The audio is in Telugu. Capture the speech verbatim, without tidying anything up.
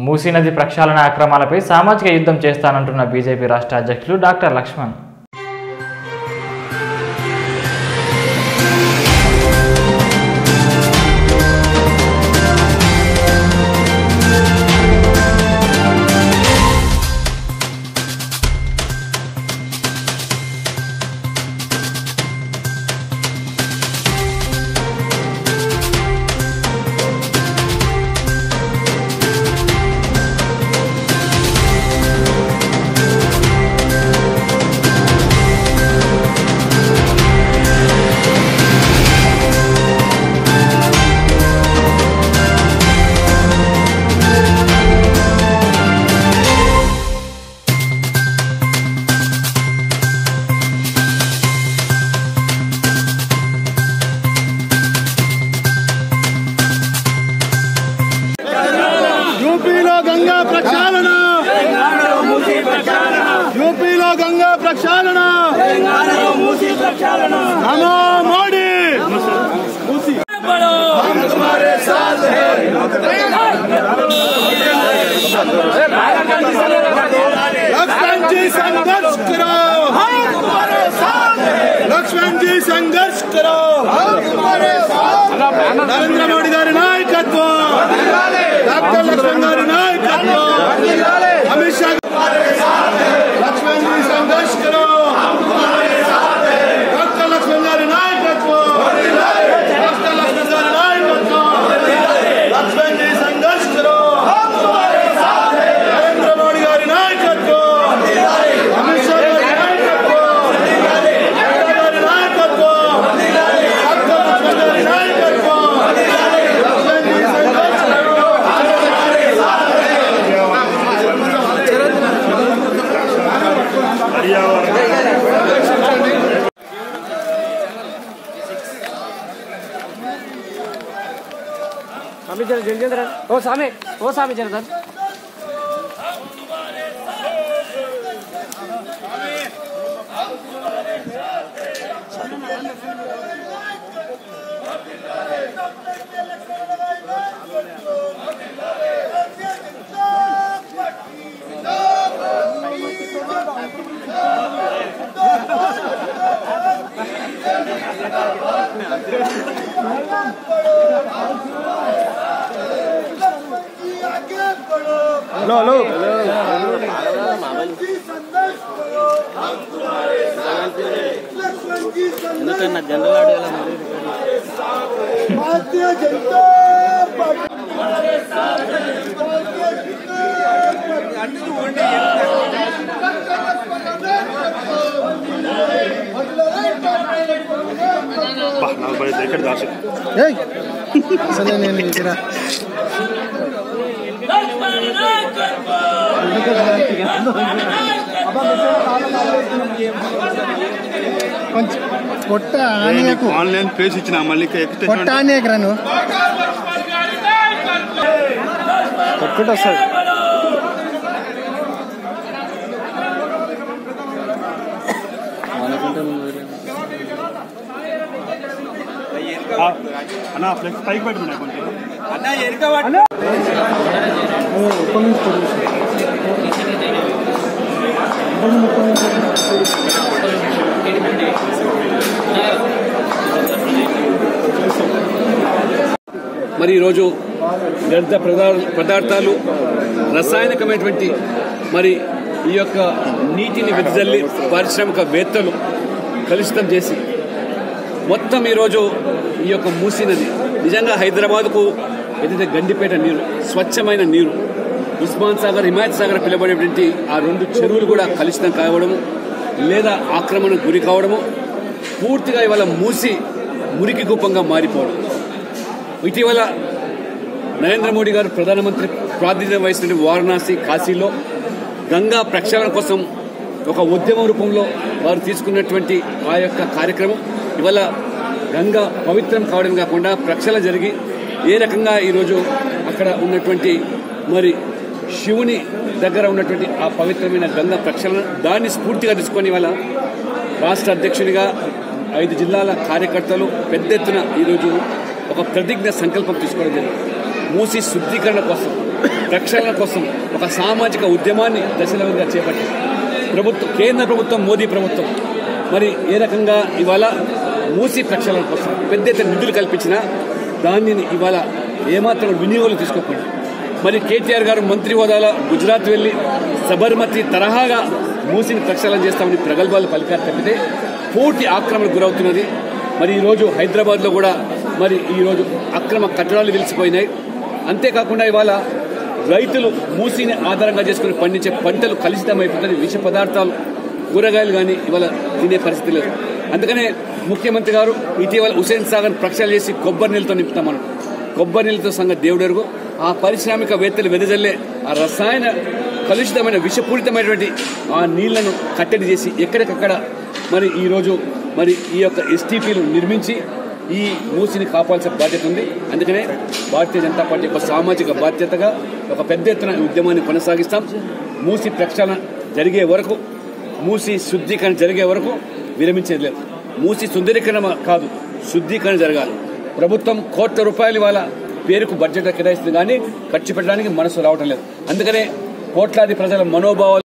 మూసీ నది ప్రక్షాళన అక్రమాలపై సామాజిక యుద్ధం చేస్తానంటున్న బీజేపీ రాష్ట్ర అధ్యక్షులు డాక్టర్ లక్ష్మణ్. యూపీలో గంగా ప్రక్షాళన, యూపీలో గంగా ప్రక్షాళన, నమో మోడీ. हम तुम्हारे साथ हैं, लक्ष्मण जी संघर्ष करो, हम तुम्हारे साथ हैं, लक्ष्मण जी संघर्ष करो, हम तुम्हारे साथ. नरेंद्र मोदी गारी नायकत्వం, डॉक्टर लक्ष्मण गारी नायकत्వం, अमित शाह लक्ष्मण जी संघर्ष करो, हम तुम्हारे साथ हैं, डॉक्टर लक्ष्मण गारी नायकत्వం, डॉक्टर लक्ष्मण गारी नायकत्వం, लक्ष्मण जी संघर्ष करो, हम तुम्हारे साथ हैं, नरेंद्र मोदी गारी नायकत्వం, अमित शाह गारी नायकत्వం, गारी नायकत्వం, डॉक्टर लक्ष्मण गारी नायकत्వం, लक्ष्मण जी संघर्ष करो, हम तुम्हारे साथ हैं. स्वामी जरा जल्दी जरा ओ स्वामी ओ स्वामी जरा जरा लो लो ఎందుకన్నా జనరల్ ఆడియోలో भारतीय जनता पार्टी అసలు నేను ఇక్కడ కొంచెం కొట్ట ఆనియకు ఆన్లైన్ పేజ్ ఇచ్చిన మళ్ళీ కొట్ట ఆనియకు రాను కొట్టుకుంటా సార్ అన్న ఫ్లెక్స్ పైకి పెట్టుకున్నా కొంచెం మరి ఈరోజు వ్యర్థ పదార్థాలు రసాయనికమైనటువంటి మరి ఈ యొక్క నీటిని వెదజల్లి పారిశ్రామికవేత్తలు కలుషితం చేసి మొత్తం ఈరోజు ఈ యొక్క మూసీ నది నిజంగా హైదరాబాద్కు ఏదైతే గండిపేట నీరు స్వచ్ఛమైన నీరు ఉస్మాన్ సాగర్ హిమాయత్ సాగర్ పిలువబడేటువంటి ఆ రెండు చెరువులు కూడా కలుషితం కావడము లేదా ఆక్రమణకు గురి కావడము పూర్తిగా ఇవాళ మూసి మురికి కుప్పంగా మారిపోవడం. ఇటీవల నరేంద్ర మోడీ గారు ప్రధానమంత్రి ప్రాతినిధ్యం వహిస్తున్న వారణాసి కాశీలో గంగా ప్రక్షాళన కోసం ఒక ఉద్యమం రూపంలో వారు తీసుకున్నటువంటి ఆ యొక్క కార్యక్రమం ఇవాళ గంగా పవిత్రం కావడం కాకుండా ప్రక్షాళన జరిగి ఏ రకంగా ఈరోజు అక్కడ ఉన్నటువంటి మరి శివుని దగ్గర ఉన్నటువంటి ఆ పవిత్రమైన గంగా ప్రక్షాళన దాన్ని స్ఫూర్తిగా తీసుకొని ఇవాళ రాష్ట్ర అధ్యక్షునిగా ఐదు జిల్లాల కార్యకర్తలు పెద్ద ఎత్తున ఈరోజు ఒక ప్రతిజ్ఞ సంకల్పం తీసుకోవడం జరిగింది. మూసీ శుద్ధీకరణ కోసం ప్రక్షాళన కోసం ఒక సామాజిక ఉద్యమాన్ని దశలవంగా చేపట్టి ప్రభుత్వం కేంద్ర ప్రభుత్వం మోదీ ప్రభుత్వం మరి ఏ రకంగా ఇవాళ మూసి ప్రక్షాళన కోసం పెద్ద ఎత్తున నిధులు కల్పించినా దానిని ఇవాళ ఏమాత్రం వినియోగంలో తీసుకోకుండా మరి కేటీఆర్ గారు మంత్రి హోదాలో గుజరాత్ వెళ్లి సబర్మతి తరహాగా మూసిని ప్రక్షాళన చేస్తామని ప్రగల్భాలు పలికారు తప్పితే పూర్తి ఆక్రమణకు గురవుతున్నది. మరి ఈరోజు హైదరాబాద్లో కూడా మరి ఈరోజు అక్రమ కట్టడాలు వెలిసిపోయినాయి. అంతేకాకుండా ఇవాళ రైతులు మూసిని ఆధారంగా చేసుకుని పండించే పంటలు కలుషితమైపోతుంది. విష పదార్థాలు కూరగాయలు కానీ ఇవాళ తినే పరిస్థితి లేదు. అందుకనే ముఖ్యమంత్రి గారు ఇటీవల హుసేన్ సాగర్ ప్రక్షాళన చేసి కొబ్బరి నీళ్ళతో నింపుతామన్నారు. కొబ్బరి నీళ్ళతో సంగతి దేవుడెరుగు. ఆ పారిశ్రామికవేత్తలు వెదజల్లే ఆ రసాయన కలుషితమైన విషపూరితమైనటువంటి ఆ నీళ్లను కట్టడి చేసి ఎక్కడికక్కడ మరి ఈరోజు మరి ఈ యొక్క ఎస్టీపీలు నిర్మించి ఈ మూసిని కాపాల్సిన బాధ్యత ఉంది. అందుకనే భారతీయ జనతా పార్టీ యొక్క సామాజిక బాధ్యతగా ఒక పెద్ద ఎత్తున ఉద్యమాన్ని కొనసాగిస్తాం. మూసి ప్రక్షాళన జరిగే వరకు, మూసి శుద్ధీకరణ జరిగే వరకు విరమించేది లేదు. మూసి సుందరీకరణ కాదు, శుద్ధీకరణ జరగాలి. ప్రభుత్వం కోట్ల రూపాయలు ఇవాళ పేరుకు బడ్జెట్ కేటాయిస్తుంది కానీ ఖర్చు పెట్టడానికి మనసు రావటం లేదు. అందుకనే కోట్లాది ప్రజల మనోభావాలు